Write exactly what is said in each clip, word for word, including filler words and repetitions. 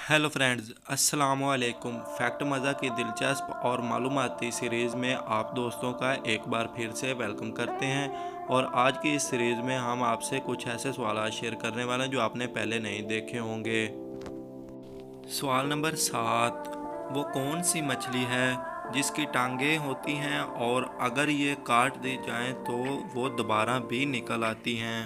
Hello friends, अस्सलाम वालेकुम। Fact मज़ा की दिलचस्प और मालूमाती सीरीज़ में आप दोस्तों का एक बार फिर से वेलकम करते हैं। और आज की इस सीरीज़ में हम आपसे कुछ ऐसे सवाल शेयर करने वाले हैं जो आपने पहले नहीं देखे होंगे। सवाल नंबर सात, वो कौन सी मछली है जिसकी टांगें होती हैं और अगर ये काट दी जाएं तो वो दोबारा भी निकल आती हैं?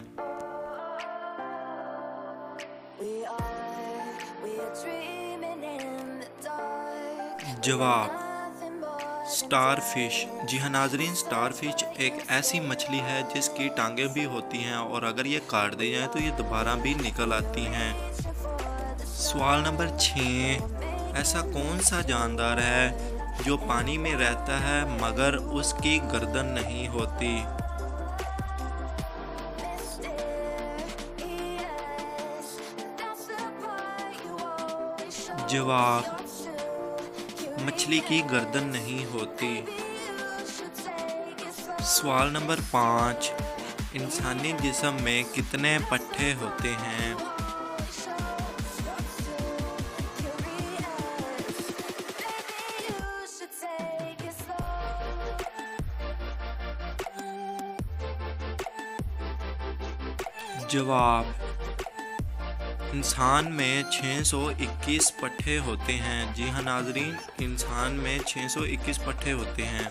जवाब स्टार फिश। जी हाँ नाजरीन, स्टार फिश एक ऐसी मछली है जिसकी टांगें भी होती हैं और अगर ये काट दी जाए तो ये दोबारा भी निकल आती हैं। सवाल नंबर छः, ऐसा कौन सा जानदार है जो पानी में रहता है मगर उसकी गर्दन नहीं होती? जवाब मछली की गर्दन नहीं होती। सवाल नंबर पाँच, इंसानी जिस्म में कितने पट्टे होते हैं? जवाब इंसान में छः सौ इक्कीस पट्टे होते हैं। जी हाँ नाजरीन, इंसान में छः सौ इक्कीस पट्टे होते हैं।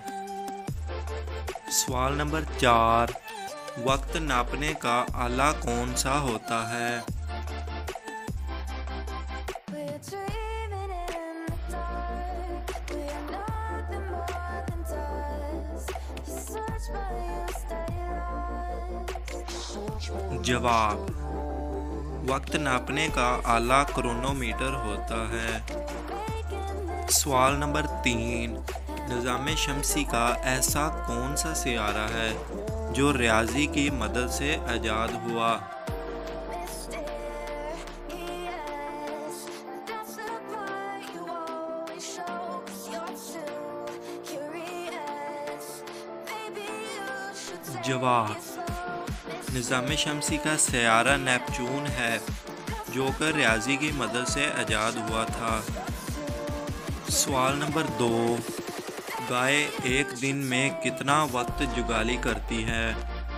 सवाल नंबर चार, वक्त नापने का आला कौन सा होता है? जवाब वक्त नापने का आला क्रोनोमीटर होता है। सवाल नंबर तीन, निज़ाम शमसी का ऐसा कौन सा सियारा है जो रियाजी की मदद से आज़ाद हुआ? जवाब निज़ाम शमसी का सियारा नेपच्यून है जो कि रियाजी की मदद से आज़ाद हुआ था। सवाल नंबर दो, गाय एक दिन में कितना वक्त जुगाली करती है?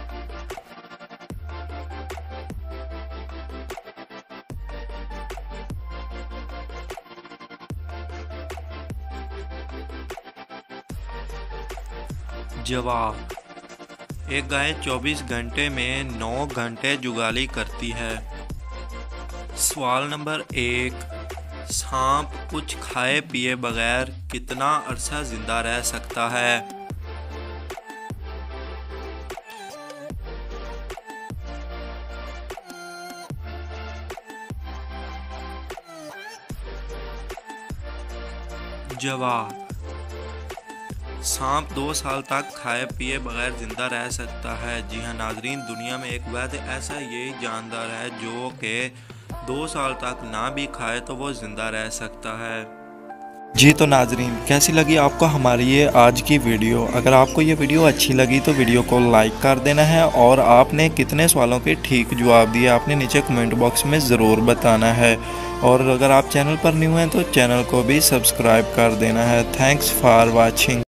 जवाब एक गाय चौबीस घंटे में नौ घंटे जुगाली करती है। सवाल नंबर एक, सांप कुछ खाए पिए बगैर कितना अरसा जिंदा रह सकता है? जवाब सांप दो साल तक खाए पिए बगैर जिंदा रह सकता है। जी हाँ नाजरीन, दुनिया में एक वैद ऐसा यही जानदार है जो कि दो साल तक ना भी खाए तो वो जिंदा रह सकता है। जी तो नाजरीन, कैसी लगी आपको हमारी ये आज की वीडियो? अगर आपको ये वीडियो अच्छी लगी तो वीडियो को लाइक कर देना है और आपने कितने सवालों के ठीक जवाब दिए आपने नीचे कमेंट बॉक्स में ज़रूर बताना है। और अगर आप चैनल पर न्यू हैं तो चैनल को भी सब्सक्राइब कर देना है। Thanks for watching.